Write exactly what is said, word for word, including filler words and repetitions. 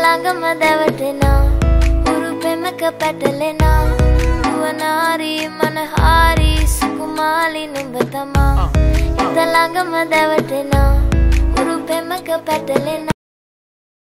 ළඟම දැවටෙනා උරු පෙමක පැටලෙනා නුවනාරි මනහාරි සුකුමාලි නුඹ තමා හිත ළඟම දැවටෙනා උරු පෙමක පැටලෙනා